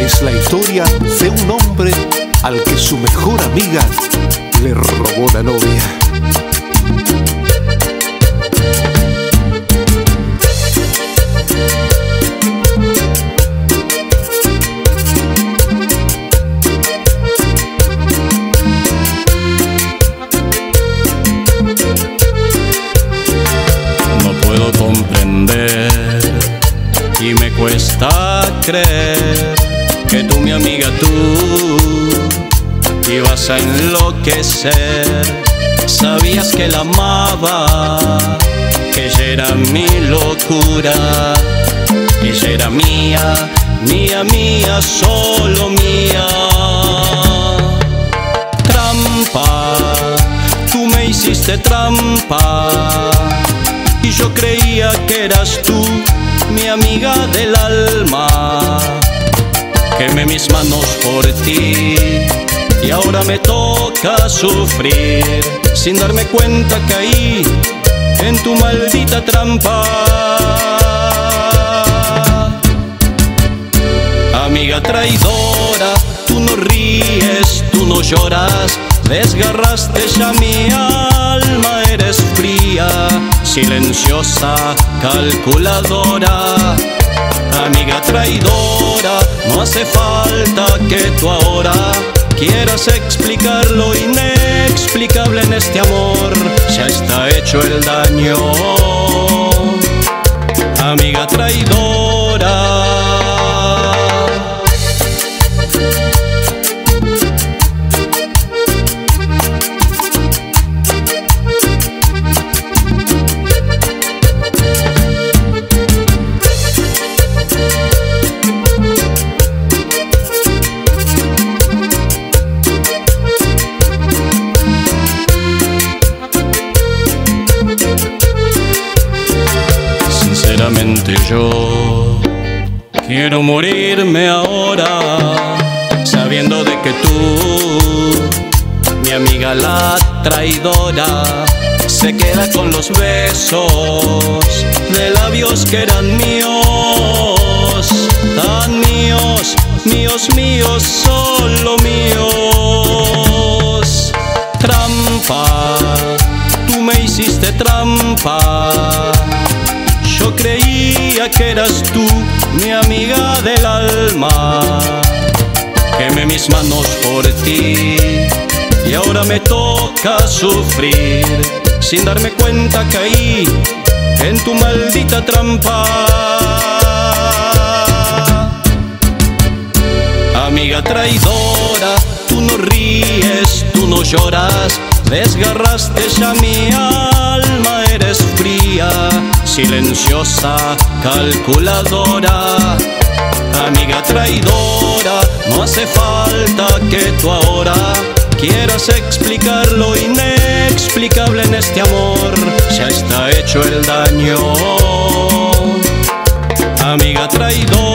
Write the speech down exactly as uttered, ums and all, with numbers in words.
Es la historia de un hombre al que su mejor amiga le robó la novia. No puedo comprender y me cuesta creer que tú, mi amiga, tú ibas a enloquecer. Sabías que la amaba, que ella era mi locura. Ella era mía, mía, mía, solo mía. Trampa, tú me hiciste trampa, y yo creía que eras tú, mi amiga del alma. Quemé mis manos por ti y ahora me toca sufrir. Sin darme cuenta caí en tu maldita trampa. Amiga traidora, tú no ríes, tú no lloras. Desgarraste ya mi alma, eres fría, silenciosa, calculadora. Amiga traidora, no hace falta que tú ahora quieras explicar lo inexplicable en este amor. Ya está hecho el daño, amiga traidora. Sinceramente yo quiero morirme ahora, sabiendo de que tú, mi amiga la traidora, se queda con los besos de labios que eran míos, tan míos, míos, míos, solo míos. Trampa, tú me hiciste trampa. Yo creía que eras tú, mi amiga del alma. Quemé mis manos por ti y ahora me toca sufrir. Sin darme cuenta caí en tu maldita trampa. Amiga traidora, tú no ríes, tú no lloras. Desgarraste ya mi alma, eres fría, silenciosa, calculadora. Amiga traidora, no hace falta que tú ahora quieras explicar lo inexplicable en este amor. Ya está hecho el daño, amiga traidora.